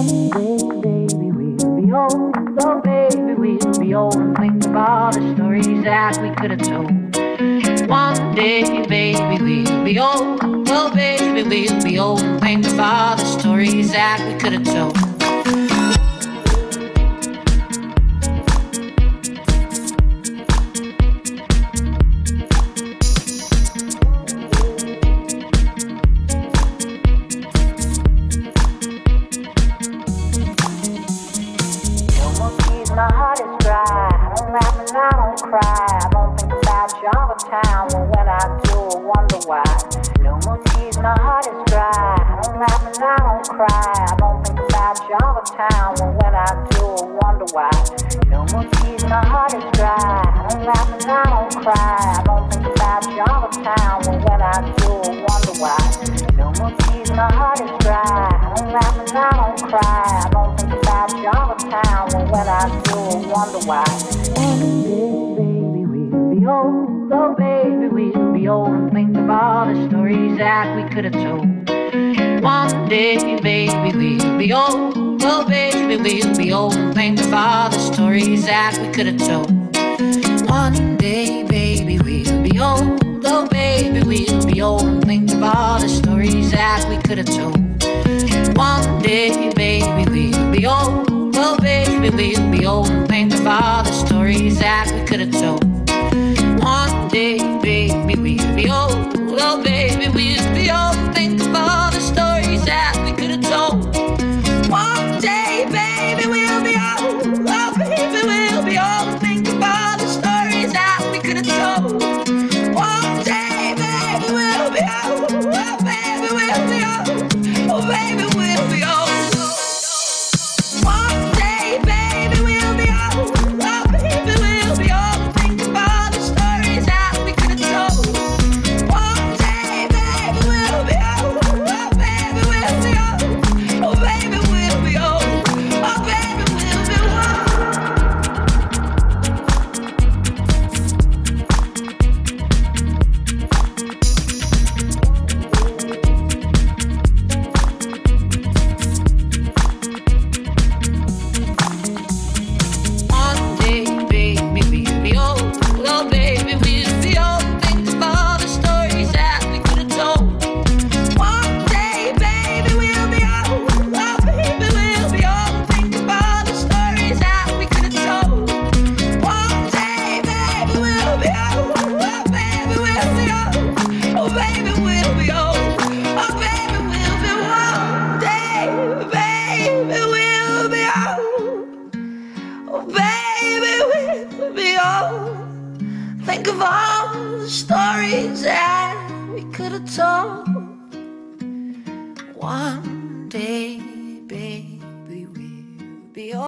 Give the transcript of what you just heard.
One day, baby, we'll be old. Oh, baby, we'll be old and think of all the stories that we could have told. One day, baby, we'll be old. Oh, baby, we'll be old and think of all the stories that we could have told. My heart is dry. I don't laugh and I don't cry. I don't think about Java Town. Well, when I do, I wonder why. No more tears. My heart is dry. I don't laugh and I don't cry. I don't think about Java Town. Well, when I do, I wonder why. No more tears. My heart is dry. I don't laugh and I don't cry. I don't think about Java Town. Well, when I do, I wonder why. No more tears. My heart is dry. I don't laugh and I don't cry. I don't think about Java Town. Well, when I do, I wonder why. One day, baby, we'll be old. Oh, baby, we'll be old and think of all the stories that we could have told. One day, baby, we'll be old. Oh, baby, we'll be old and think of all the stories that we could have told. One day, baby, we'll be old. Oh, baby, we'll be old and think of all the stories that we could have told. One day, baby, we'll be old. Oh, baby, we'll be old and think of all the stories that we could have told. One day, baby, we'll be old. Oh, baby, we'll be old and think of all the stories that we could have told. One day, baby, we'll be old. Oh, baby, we'll be old and think of all the stories that we could have told. One day, baby, we'll be old. Oh, baby, we'll be old. Oh, baby, we'll be old. Think of all the stories that we could have told. One day, baby, we'll be old.